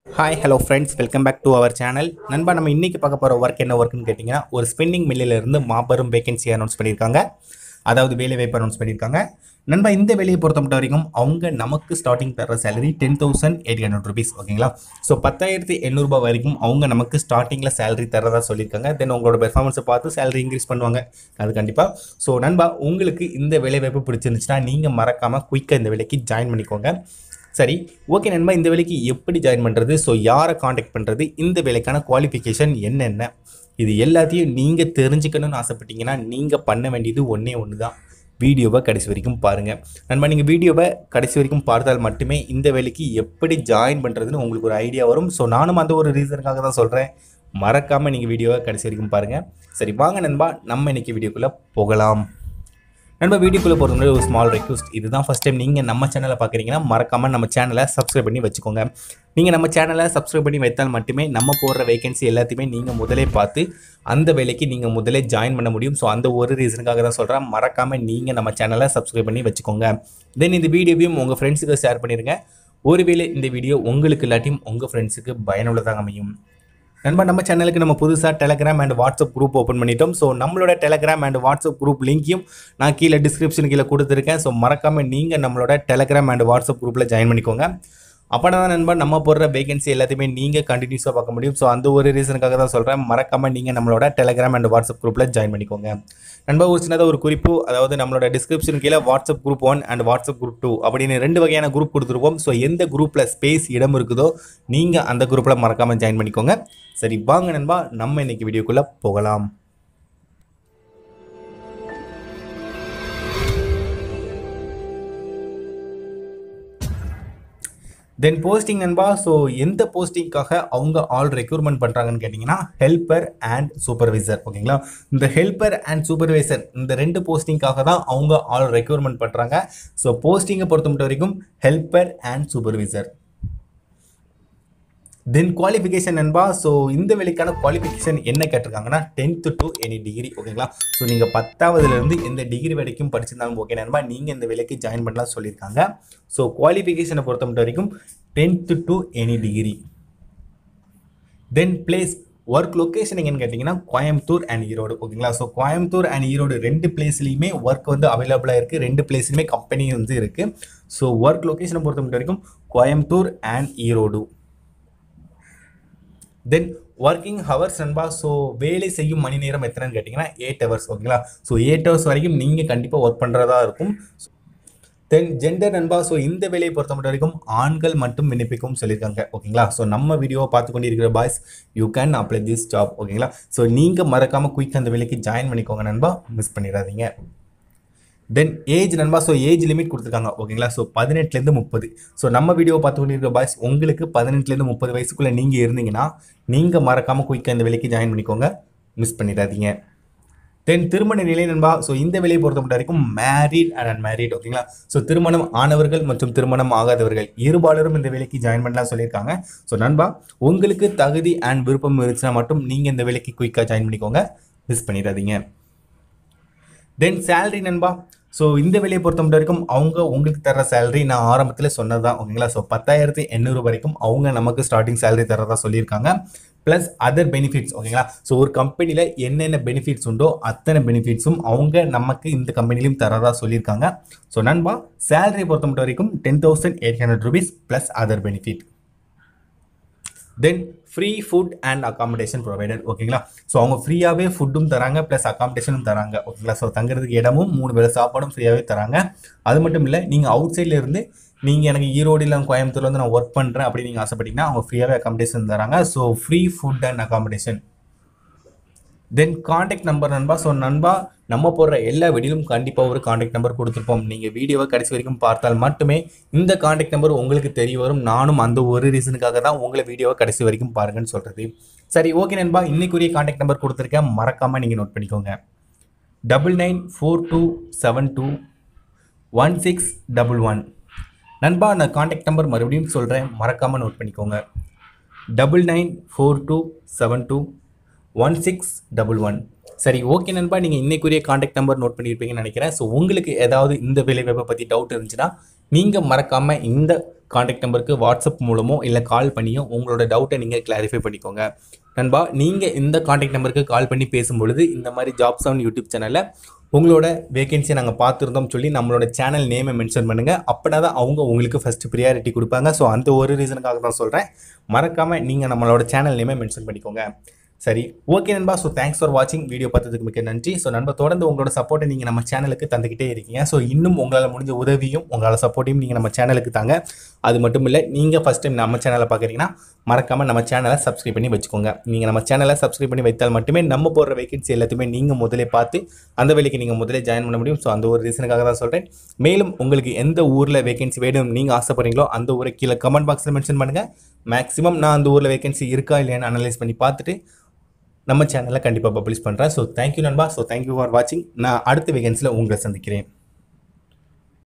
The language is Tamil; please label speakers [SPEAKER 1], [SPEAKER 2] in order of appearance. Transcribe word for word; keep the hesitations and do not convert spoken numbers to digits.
[SPEAKER 1] Hi hello friends, welcome back to our channel. நண்பா, நம்ம இன்றைக்கி பார்க்க போகிற ஒர்க் என்ன ஒர்க்குன்னு கேட்டிங்கன்னா, ஒரு ஸ்பின்னிங் மில்லிலிருந்து மாபெரும் வேகன்சி அனௌன்ஸ் பண்ணியிருக்காங்க. அதாவது வேலை வாய்ப்பு அனௌன்ஸ் பண்ணியிருக்காங்க. நண்பா, இந்த வேலையை பொறுத்த மட்டும் வரைக்கும் அவங்க நமக்கு ஸ்டார்டிங் தர salary ten thousand eight hundred rupees ஓகேங்களா. ஸோ பத்தாயிரத்தி எண்ணூறுபா வரைக்கும் அவங்க நமக்கு ஸ்டார்டிங்கில் சேலரி தரதா சொல்லியிருக்காங்க. தென் உங்களோட பெர்ஃபார்மன்ஸை பார்த்து சேலரி இன்க்ரீஸ் பண்ணுவாங்க, அது கண்டிப்பாக. ஸோ நண்பா, உங்களுக்கு இந்த வேலை வாய்ப்பு பிடிச்சிருந்துச்சுன்னா நீங்கள் மறக்காமல் குயிக்காக இந்த வேலைக்கு ஜாயின் பண்ணிக்கோங்க. சரி, ஓகே நண்பா, இந்த வேலைக்கு எப்படி ஜாயின் பண்ணுறது, ஸோ யாரை காண்டாக்ட் பண்ணுறது, இந்த வேலைக்கான குவாலிஃபிகேஷன் என்னென்ன, இது எல்லாத்தையும் நீங்கள் தெரிஞ்சுக்கணும்னு ஆசைப்பட்டீங்கன்னா நீங்கள் பண்ண வேண்டியது ஒன்றே ஒன்று தான். வீடியோவை கடைசி வரைக்கும் பாருங்கள் நண்பா. நீங்கள் வீடியோவை கடைசி வரைக்கும் பார்த்தால் மட்டுமே இந்த வேலைக்கு எப்படி ஜாயின் பண்ணுறதுன்னு உங்களுக்கு ஒரு ஐடியா வரும். ஸோ நானும் அந்த ஒரு ரீசனுக்காக தான் சொல்கிறேன், மறக்காமல் நீங்கள் வீடியோவை கடைசி வரைக்கும் பாருங்கள். சரி வாங்க நண்பா, நம்ம இன்றைக்கி வீடியோக்குள்ளே போகலாம். நண்பா, வீடியோக்குள்ளே போகிறது முன்னாடி ஒரு ஸ்மால் ரெக்வஸ்ட். இதுதான் ஃபஸ்ட் டைம் நீங்கள் நம்ம சேனலை பார்க்குறீங்கன்னா மறக்காமல் நம்ம சேனலை சப்ஸ்கிரைப் பண்ணி வச்சுக்கோங்க. நீங்கள் நம்ம சேனலை சப்ஸ்கிரைப் பண்ணி வைத்தால் மட்டுமே நம்ம போடுற வேகன்சி எல்லாத்தையுமே நீங்கள் முதலே பார்த்து அந்த வேலைக்கு நீங்கள் முதலே ஜாயின் பண்ண முடியும். ஸோ அந்த ஒரு ரீசனுக்காக தான் சொல்கிறேன், மறக்காமல் நீங்கள் நம்ம சேனலை சப்ஸ்கிரைப் பண்ணி வச்சுக்கோங்க. தென் இந்த வீடியோவையும் உங்கள் ஃப்ரெண்ட்ஸுக்கு ஷேர் பண்ணிடுங்க. ஒருவேளை இந்த வீடியோ உங்களுக்கு இல்லாட்டியும் உங்கள் ஃப்ரெண்ட்ஸுக்கு பயனுள்ளதாக அமையும். நண்பா, நம்ம சேனலுக்கு நம்ம புதுசாக Telegram and WhatsApp group open பண்ணிட்டோம். ஸோ நம்மளோட டெலகிராம் அண்ட் வாட்ஸ்அப் குரூப் லிங்க்கையும் நான் கீழே டிஸ்கிரிப்ஷன் கீழே கொடுத்துருக்கேன். ஸோ மறக்காமல் நீங்கள் நம்மளோட டெலகிராம் அண்ட் வாட்ஸ்அப் குரூப்பில் ஜாயின் பண்ணிக்கோங்க. அப்போ தான் நண்பா நம்ம போடுற வேகன்சி எல்லாத்தையுமே நீங்கள் கண்டினியூஸாக பார்க்க முடியும். ஸோ அந்த ஒரு ரீசனுக்காக தான் சொல்கிறேன், மறக்காமல் நீங்கள் நம்மளோட டெலகிராம் அண்ட் வாட்ஸ்அப் குரூப்பில் ஜாயின் பண்ணிக்கோங்க. நண்பா, ஒரு சின்னதாக ஒரு குறிப்பு, அதாவது நம்மளோட டிஸ்கிரிப்ஷன் கீழே WhatsApp group one and WhatsApp group two அப்படின்னு ரெண்டு வகையான குரூப் கொடுத்துருப்போம். ஸோ எந்த குரூப்பில் ஸ்பேஸ் இடம் இருக்குதோ நீங்கள் அந்த குரூப்பில் மறக்காமல் ஜாயின் பண்ணிக்கோங்க. சரி வாங்க நண்பா, நம்ம இன்னைக்கு வீடியோக்குள்ளே போகலாம். தென் போஸ்டிங் நண்பா, ஸோ எந்த போஸ்டிங்காக அவங்க ஆல் ரெக்ரூட்மெண்ட் பண்ணுறாங்கன்னு கேட்டிங்கன்னா ஹெல்ப்பர் அண்ட் சூப்பர்வைசர் ஓகேங்களா. இந்த ஹெல்ப்பர் அண்ட் சூப்பர்வைசர் இந்த ரெண்டு போஸ்டிங்காக தான் அவங்க ஆல் ரெக்ரூட்மெண்ட் பண்ணுறாங்க. ஸோ போஸ்டிங்கை பொறுத்த மட்டும் வரைக்கும் helper and supervisor. Then qualification நண்பா, ஸோ இந்த வேலைக்கான குவாலிஃபிகேஷன் என்ன கேட்டிருக்காங்கன்னா டென்த்து டு எனி டிகிரி ஓகேங்களா. ஸோ நீங்கள் பத்தாவதுலேருந்து எந்த டிகிரி வரைக்கும் படிச்சிருந்தாலும் ஓகே நண்பா, நீங்கள் இந்த வேலைக்கு ஜாயின் பண்ணலாம் சொல்லியிருக்காங்க. ஸோ குவாலிஃபிகேஷனை பொறுத்த மட்டும் வரைக்கும் tenth to any degree. Then place work location எங்கன்னு கேட்டிங்கன்னா கோயம்புத்தூர் அண்ட் ஈரோடு ஓகேங்களா. ஸோ கோயம்புத்தூர் அண்ட் ஈரோடு ரெண்டு பிளேஸ்லையுமே ஒர்க் வந்து அவைலபிளாக இருக்குது. ரெண்டு பிளேஸ்லையுமே கம்பெனி வந்து இருக்குது. ஸோ ஒர்க் லொக்கேஷனை பொறுத்த மட்டும் வரைக்கும் Coimbatore and Erode. Then working hours நண்பா, ஸோ வேலை செய்யும் மணி நேரம் எத்தனைன்னு கேட்டிங்கன்னா எயிட் ஹவர்ஸ் ஓகேங்களா. ஸோ எயிட் ஹவர்ஸ் வரைக்கும் நீங்கள் கண்டிப்பாக ஒர்க் பண்ணுறதா இருக்கும். தென் ஜெண்டர் நண்பா, ஸோ இந்த வேலையை பொறுத்த மட்டும் வரைக்கும் ஆண்கள் மட்டும் விண்ணப்பிக்கவும் சொல்லியிருக்காங்க ஓகேங்களா. ஸோ நம்ம வீடியோவை பார்த்து கொண்டு இருக்கிற boys, you can apply this job ஓகேங்களா. ஸோ நீங்கள் மறக்காமல் குயிக் அந்த வேலைக்கு ஜாயின் பண்ணிக்கோங்க நண்பா, மிஸ் பண்ணிடாதீங்க. தென் ஏஜ் நண்பா, ஸோ ஏஜ் லிமிட் கொடுத்துருக்காங்க ஓகேங்களா. ஸோ பதினெட்டுலேருந்து முப்பது. ஸோ நம்ம வீடியோ பார்த்து கொண்டிருக்கிற பாய்ஸ், உங்களுக்கு பதினெட்டுலேருந்து முப்பது வயசுக்குள்ளே நீங்கள் இருந்தீங்கன்னா நீங்கள் மறக்காமல் குயிக்காக இந்த வேலைக்கு ஜாயின் பண்ணிக்கோங்க, மிஸ் பண்ணிடாதீங்க. தென் திருமண நிலை நண்பா, ஸோ இந்த வேலையை பொறுத்த மட்டும் வரைக்கும் மேரிட் அண்ட் அன்மேரிட் ஓகேங்களா. ஸோ திருமணம் ஆனவர்கள் மற்றும் திருமணம் ஆகாதவர்கள் இருபாலரும் இந்த வேலைக்கு ஜாயின் பண்ணலாம் சொல்லியிருக்காங்க. ஸோ நண்பா, உங்களுக்கு தகுதி அண்ட் விருப்பம் இருந்துச்சுன்னா மட்டும் நீங்கள் இந்த வேலைக்கு குயிக்காக ஜாயின் பண்ணிக்கோங்க, மிஸ் பண்ணிடாதீங்க. தென் சேலரி நண்பா, ஸோ இந்த வேலையை பொறுத்த மட்டும் வரைக்கும் அவங்க உங்களுக்கு தர சேலரி நான் ஆரம்பத்தில் சொன்னது தான் ஓகேங்களா. ஸோ பத்தாயிரத்தி எண்ணூறு வரைக்கும் அவங்க நமக்கு ஸ்டார்டிங் சேலரி தரதா சொல்லியிருக்காங்க, ப்ளஸ் அதர் பெனிஃபிட்ஸ் ஓகேங்களா. ஸோ ஒரு கம்பெனியில் என்னென்ன பெனிஃபிட்ஸ் உண்டோ அத்தனை பெனிஃபிட்ஸும் அவங்க நமக்கு இந்த கம்பெனிலையும் தரதா சொல்லியிருக்காங்க. ஸோ நண்பா, சேலரியை பொறுத்த மட்டும் வரைக்கும் ten thousand eight hundred rupees plus other benefit. Then free food and accommodation provided ஓகேங்களா. ஸோ அவங்க ஃப்ரீயாகவே ஃபுட்டும் தராங்க, ப்ளஸ் அகாமடேஷனும் தராங்க ஓகேங்களா. ஸோ தங்குறதுக்கு இடமும் மூணு வேளை சாப்பாடும் ஃப்ரீயாகவே தராங்க. அது மட்டும் இல்லை, நீங்கள் அவுட் சைடில் இருந்து நீங்கள் எனக்கு ஈரோடு இல்லை கோயம்புத்தூர்ல வந்து நான் ஒர்க் பண்ணுறேன் அப்படின்னு நீங்கள் ஆசைப்பட்டீங்கன்னா அவங்க ஃப்ரீயாகவே அகாமடேஷன் தராங்க. So free food and accommodation. Then contact number நண்பா, ஸோ நண்பா நம்ம போடுற எல்லா வீடியோலும் கண்டிப்பாக ஒரு காண்டாக்ட் நம்பர் கொடுத்துருப்போம். நீங்கள் வீடியோவை கடைசி வரைக்கும் பார்த்தால் மட்டுமே இந்த காண்டாக்ட் நம்பர் உங்களுக்கு தெரிய வரும். நானும் அந்த ஒரு ரீசனுக்காக தான் உங்களை வீடியோவை கடைசி வரைக்கும் பாருங்கன்னு சொல்கிறது. சரி ஓகே நண்பா, இன்னைக்குரிய காண்டாக்ட் நம்பர் கொடுத்துருக்கேன், மறக்காமல் நீங்கள் நோட் பண்ணிக்கோங்க. Double nine four two seven two one six double one. நண்பா, நான் காண்டாக்ட் நம்பர் மறுபடியும் சொல்கிறேன், மறக்காமல் நோட் பண்ணிக்கோங்க. Double nine four two seven two one six double one. சரி ஓகே நண்பா, நீங்கள் இன்னைக்குரிய காண்டாக்ட் நம்பர் நோட் பண்ணியிருப்பீங்கன்னு நினைக்கிறேன். ஸோ உங்களுக்கு ஏதாவது இந்த வேலை வாய்ப்பை பற்றி டவுட் இருந்துச்சுன்னா நீங்கள் மறக்காமல் இந்த காண்டாக்ட் நம்பருக்கு வாட்ஸ்அப் மூலமோ இல்லை கால் பண்ணியோ உங்களோட டவுட்டை நீங்கள் கிளாரிஃபை பண்ணிக்கோங்க நண்பா. நீங்கள் இந்த காண்டாக்ட் நம்பருக்கு கால் பண்ணி பேசும்பொழுது இந்த மாதிரி ஜாப்ஸ் ஆன் யூடியூப் சேனலில் உங்களோட வேகன்சியை நாங்கள் பார்த்துருந்தோம் சொல்லி நம்மளோட சேனல் நேமை மென்ஷன் பண்ணுங்கள். அப்படின்னா தான் அவங்க உங்களுக்கு ஃபஸ்ட்டு ப்ரியாரிட்டி கொடுப்பாங்க. ஸோ அந்த ஒரு ரீசனுக்காக தான் சொல்கிறேன். மறக்காமல் நீங்கள் நம்மளோட சேனல் நேமை மென்ஷன் பண்ணிக்கோங்க. சரி, ஓகே நண்பா. ஸோ தேங்க்ஸ் ஃபார் வாட்சிங். வீடியோ பார்த்ததுக்கு மிக்க நன்றி. ஸோ நண்பா, தொடர்ந்து உங்களோட சப்போர்ட்டை நீங்கள் நம்ம சேனலுக்கு தந்துக்கிட்டே இருக்கீங்க. ஸோ இன்னும் உங்களால் முடிஞ்ச உதவியும் உங்களால் சப்போர்ட்டையும் நீங்கள் நம்ம சேனலுக்கு தாங்க. அது மட்டும் இல்லை, நீங்கள் ஃபஸ்ட் டைம் நம்ம சேனலை பார்க்குறீங்கன்னா மறக்காமல் நம்ம சேனலை சப்ஸ்கிரைப் பண்ணி வச்சுக்கோங்க. நீங்கள் நம்ம சேனலை சப்ஸ்கிரைப் பண்ணி வைத்தால் மட்டுமே நம்ம போடுற வேகன்சி எல்லாத்தையுமே நீங்கள் முதலே பார்த்து அந்த வேலைக்கு நீங்கள் முதலே ஜாயின் பண்ண முடியும். ஸோ அந்த ஒரு ரீசனுக்காக தான் சொல்கிறேன். மேலும் உங்களுக்கு எந்த ஊரில் வேகன்சி வேணும் நீங்கள் ஆசைப்படுறீங்களோ அந்த ஊரை கீழே கமெண்ட் பாக்ஸில் மென்ஷன் பண்ணுங்கள். மேக்ஸிமம் நான் அந்த ஊரில் வேகன்சி இருக்கா இல்லையான்னு அனலைஸ் பண்ணி பார்த்துட்டு நம்ம சேனலில் கண்டிப்பாக பப்ளிஷ் பண்ணுறேன். ஸோ தேங்க்யூ நண்பா. ஸோ தேங்க்யூ ஃபார் வாட்சிங். நான் அடுத்த வேகன்சியில் உங்களை சந்திக்கிறேன்.